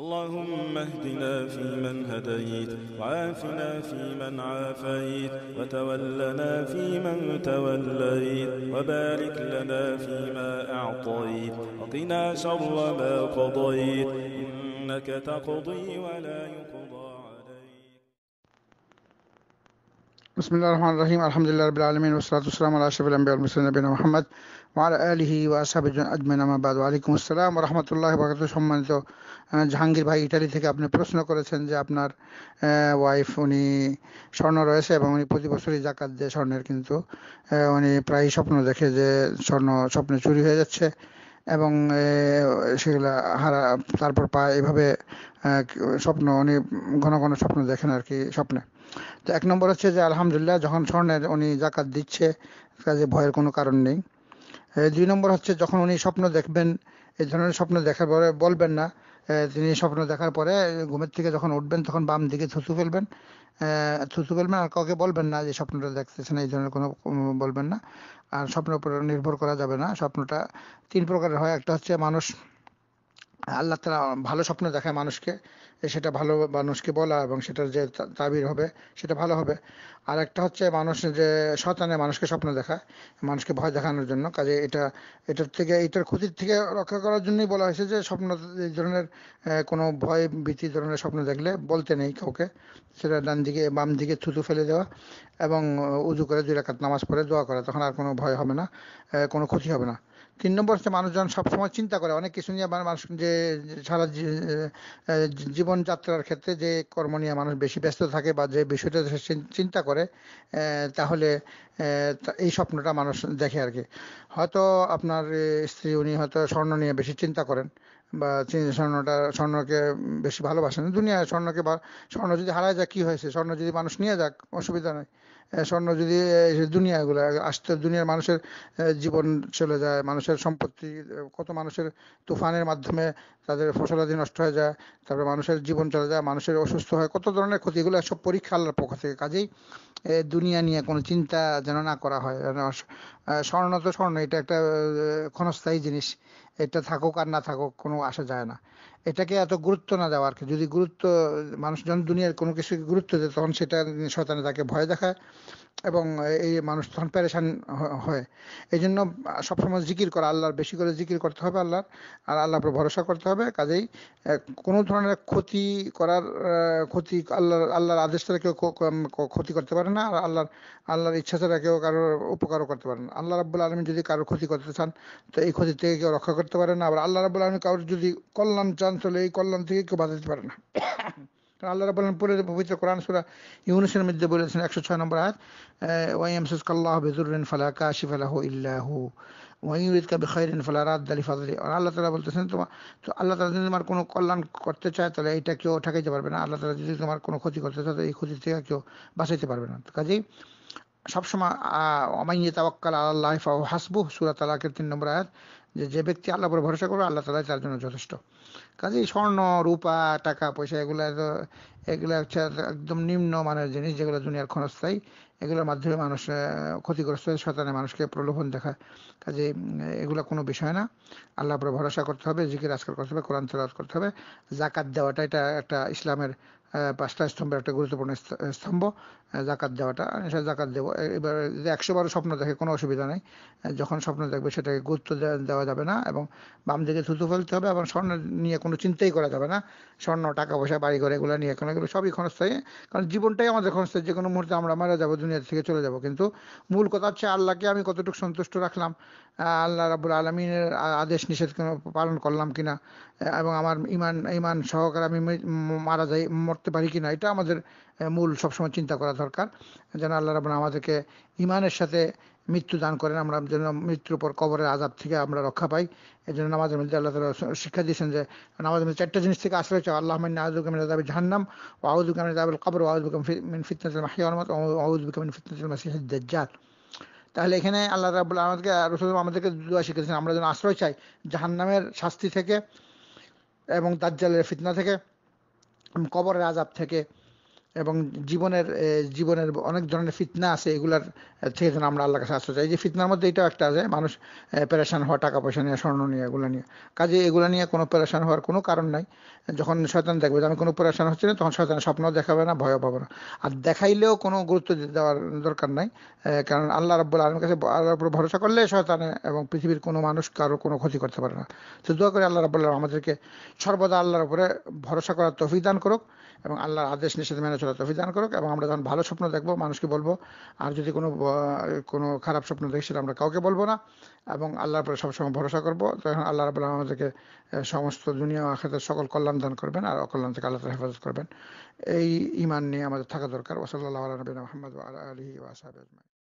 اللهم اهدنا فيمن هديت، وعافنا فيمن عافيت، وتولنا فيمن توليت، وبارك لنا فيما أعطيت، وقنا شر ما قضيت، إنك تقضي ولا يقضى عليك. بسم الله الرحمن الرحيم. الحمد لله رب العالمين، والصلاة والسلام على أشرف الأنبياء والمرسلين نبينا محمد وعلى آله وأصحابه أجمعين, আম্মা বাদ। ওয়ালাইকুম আসসালাম ওয়া রাহমাতুল্লাহি ওয়া বারাকাতুহু। সম্মানিত জাহাঙ্গীর ভাই ইটালি থেকে আপনি প্রশ্ন করেছেন যে আপনার ওয়াইফ উনি স্বর্ণ রয়েছে এবং উনি প্রতি বছরই জাকাত দেয় স্বর্ণের, কিন্তু উনি প্রায়ই স্বপ্ন দেখে যে স্বপ্নে চুরি হয়ে যাচ্ছে এবং সেগুলা তারপর পায়। এভাবে স্বপ্ন উনি ঘন ঘন স্বপ্ন দেখেন আর কি স্বপ্নে। তো এক নম্বর হচ্ছে যে আলহামদুলিল্লাহ, যখন স্বর্ণের উনি জাকাত দিচ্ছে কাজে ভয়ের কোনো কারণ নেই। দুই নম্বর হচ্ছে যখন উনি স্বপ্ন দেখবেন, এই ধরনের স্বপ্ন দেখার পরে বলবেন না। তিনি স্বপ্ন দেখার পরে ঘুমের থেকে যখন উঠবেন তখন বাম দিকে থুতু ফেলবেন, আর কাউকে বলবেন না যে স্বপ্নটা দেখতেছেন, এই ধরনের কোনো বলবেন না। আর স্বপ্নের উপর নির্ভর করা যাবে না। স্বপ্নটা তিন প্রকারের হয়। একটা হচ্ছে মানুষ, আল্লাহ তাআলা ভালো স্বপ্ন দেখায় মানুষকে, সেটা ভালো মানুষকে বলা এবং সেটার যে তাবির হবে সেটা ভালো হবে। আর একটা হচ্ছে মানুষ যে শয়তানে মানুষকে স্বপ্ন দেখায় মানুষকে ভয় দেখানোর জন্য। কাজে এটার ক্ষতির থেকে রক্ষা করার জন্যই বলা হয়েছে যে স্বপ্ন এই ধরনের কোনো ভয় ভীতি ধরনের স্বপ্ন দেখলে বলতে নেই কাউকে। সেটা ডান দিকে বাম দিকে থুতু ফেলে দেওয়া এবং উজু করে 2 রাকাত নামাজ পড়ে দোয়া করা, তখন আর কোনো ভয় হবে না, কোনো ক্ষতি হবে না। তিন নম্বর হচ্ছে মানুষজন সবসময় চিন্তা করে অনেক কিছু নিয়ে, মানুষ যে সারা জীবনযাত্রার ক্ষেত্রে যে কর্ম নিয়ে মানুষ বেশি ব্যস্ত থাকে বা যে বিষয়টা সে চিন্তা করে, তাহলে এই স্বপ্নটা মানুষ দেখে আর কি। হয়তো আপনার স্ত্রী উনি হয়তো স্বর্ণ নিয়ে বেশি চিন্তা করেন বা স্বর্ণকে বেশি ভালোবাসেন দুনিয়ায়। স্বর্ণ যদি হারায় যায় কি হয়েছে, স্বর্ণ যদি মানুষ নিয়ে যাক অসুবিধা নেই। স্বর্ণ যদি দুনিয়াগুলো আসতে, দুনিয়ার মানুষের জীবন চলে যায়, মানুষের সম্পত্তি, কত মানুষের তুফানের মাধ্যমে তাদের ফসলাদি নষ্ট হয়ে যায়, তারপরে মানুষের জীবন চলে যায়, মানুষের অসুস্থ হয়, কত ধরনের ক্ষতি, এগুলো সব পরীক্ষা আল্লাহর পক্ষ থেকে। কাজেই দুনিয়া নিয়ে কোনো চিন্তা যেন না করা হয়। স্বর্ণ তো স্বর্ণ, এটা একটা ক্ষণস্থায়ী জিনিস, এটা থাকুক আর না থাকুক কোনো আসা যায় না। এটাকে এত গুরুত্ব না দেওয়া আর কি। যদি মানুষ যখন দুনিয়ার কোনো কিছু গুরুত্ব দেয় তখন সেটা শয়তানে তাকে ভয় দেখায় এবং এই মানুষ তখন পেরেশান হয়। এই জন্য সবসময় জিকির করা, আল্লাহর বেশি করে জিকির করতে হবে আল্লাহর, আর আল্লাহর উপর ভরসা করতে হবে। কাজেই কোনো ধরনের ক্ষতি আল্লাহর আদেশ ছাড়া কেউ ক্ষতি করতে পারে না, আর আল্লাহর ইচ্ছা ছাড়া কেউ কারোর উপকারও করতে পারে না। আল্লাহ রাব্বুল আলামিন যদি কারোর ক্ষতি করতে চান তো এই ক্ষতি থেকে কেউ রক্ষা করতে পারে না, আবার আল্লাহ রাব্বুল আলামিন কারোর যদি কল্যাণ চান তাহলে এই কল্যাণ থেকে কেউ বাঁচাতে পারে না। আল্লাহ রাব্বুল আলামিন পুরো পবিত্র কোরআন সূরা ইউনূসের মধ্যে বলেছেন 106 নম্বর আয়াত, ওয়া ইয়ামসাসকাল্লাহু বিযুররিন ফালা কাশিফা লাহু ইল্লা হু ওয়া ইউরিদকা বিখাইরিন ফালা রাদ্দা লিফাদলি। আর আল্লাহ তাআলা বলতেছেন তো আল্লাহ তাআলা যদি তোমার কোনো কল্যাণ করতে চায় তাহলে এটা কেউ ঠেকাইতে পারবে না। আল্লাহ তাআলা যদি তোমার কোনো ক্ষতি করতে চায় এই ক্ষতি থেকে কেউ বাঁচাইতে পারবে না। কাজেই সবসময় ওয়ামান ইয়াতাওয়াক্কাল আলাল্লাহি ফাহুয়া হাসবুহ, সূরা তালাকের 3 নম্বর আয়াত, যে ব্যক্তি আল্লাহর উপর ভরসা করবে আল্লাহ তাআলাই তার জন্য যথেষ্ট। কাজেই স্বর্ণ রূপা টাকা পয়সা এগুলো হচ্ছে একদম নিম্ন মানের জিনিস, যেগুলো দুনিয়ার ক্ষণস্থায়ী। এগুলোর মাধ্যমে মানুষ ক্ষতিগ্রস্ত হয়ে শয়তানে মানুষকে প্রলোভন দেখায়। কাজে এগুলো কোনো বিষয় না। আল্লাহর উপর ভরসা করতে হবে, জিকির আজকাল করতে হবে, কোরআন তেলাওয়াত করতে হবে। জাকাত দেওয়াটা এটা একটা ইসলামের 5টা স্তম্ভের একটা গুরুত্বপূর্ণ স্তম্ভ। জাকাত দেওয়াটা, জাকাত দেবো। এবার যদি 100 বারও স্বপ্ন দেখে কোনো অসুবিধা নেই। যখন স্বপ্ন দেখবে সেটাকে গুরুত্ব দেওয়া যাবে না এবং বাম দিকে থুতু ফেলতে হবে এবং স্বর্ণ নিয়ে কোনো চিন্তাই করা যাবে না। স্বর্ণ টাকা পয়সা বাড়ি ঘর এগুলো নিয়ে এগুলো সবই ক্ষণস্থায়ী, কারণ জীবনটাই আমাদের ক্ষণস্থায়ী। যে কোনো মুহূর্তে আমরা মারা যাবো, দুনিয়া থেকে চলে যাব। কিন্তু মূল কথা হচ্ছে আল্লাহকে আমি কতটুকু সন্তুষ্ট রাখলাম, আল্লাহ রাব্বুল আলামিনের আদেশ নিষেধ পালন করলাম কিনা, এবং আমার ইমান সহকারে আমি মরতে পারি কিনা, এটা আমাদের মূল সবসময় চিন্তা করা দরকার। যেন আল্লাহ রাব্বুল আমাদেরকে ইমানের সাথে মৃত্যু দান করেন, আমরা যেন মৃত্যুর পর কবরের আযাব থেকে আমরা রক্ষা পাই। এই জন্য নামাজের মধ্যে আল্লাহ তাআলা শিক্ষা দিয়েছেন যে নামাজের মধ্যে 4টা জিনিস থেকে আশ্রয় চাও। আল্লাহুম্মা ইন্নী আউযু বিকা মিন আযাবি জাহান্নাম ওয়া আউযু বিকা মিন আযাবিল কবর ওয়া আউযু বিকা মিন ফিতনাতিল মাহইয়া ওয়াল মামাত ওয়া আউযু বিকা মিন ফিতনাতিল মাসিহিদ দাজ্জাল। তাহলে এখানে আল্লাহ রাব্বুল আলামিন আমাদেরকে দোয়া শিখিয়েছেন আমরা যেন আশ্রয় চাই জাহান্নামের শাস্তি থেকে এবং দাজ্জালের ফিতনা থেকে, কবরের আযাব থেকে এবং জীবনের অনেক ধরনের ফিতনা আছে, এগুলার থেকে যেন আমরা আল্লাহর কাছে আশ্রয় চাই। এই যে ফিতনার মধ্যে এটাও একটা আছে, মানুষ পেরেশান হওয়া টাকা পয়সা নিয়ে, স্বর্ণ নিয়ে, এগুলো নিয়ে। কাজে এগুলো নিয়ে কোনো পেরেশান হওয়ার কোনো কারণ নাই। যখন শয়তান দেখবে যে আমি কোনো পেরেশান হচ্ছে না, তখন শয়তান স্বপ্ন দেখাবে না, ভয়ও পাবে না। আর দেখাইলেও কোনো গুরুত্ব দেওয়ার দরকার নাই। কারণ আল্লাহ রাব্বুল আলামিনের কাছে, আল্লাহর উপর ভরসা করলে শয়তানে এবং পৃথিবীর কোনো মানুষ কারো কোনো ক্ষতি করতে পারে না। তো দোয়া করে আল্লাহ রাব্বুল আলামিন আমাদেরকে সর্বদা আল্লাহর উপরে ভরসা করার তৌফিক দান করুক, এবং আল্লাহর আদেশ নিষেধ মেনে চলার তৌফিক দান করুক। এবং আমরা যখন ভালো স্বপ্ন দেখবো মানুষকে বলবো, আর যদি কোনো খারাপ স্বপ্ন দেখি সেটা আমরা কাউকে বলবো না, এবং আল্লাহর উপরে সবসময় ভরসা করবো। তখন আল্লাহ রাব্বুল আলামিন আমাদেরকে সমস্ত দুনিয়া ও আখিরাতের সকল কল্যাণ দান করবেন, আর অকল্যাণ থেকে আল্লাহ তাআলা হেফাজত করবেন। এই ঈমান নিয়ে আমাদের থাকা দরকার। ওয়া সাল্লাল্লাহু আলা নবিয়িনা মুহাম্মদ ওয়া আলা আলিহি ওয়া আসহাবিহি আজমাইন।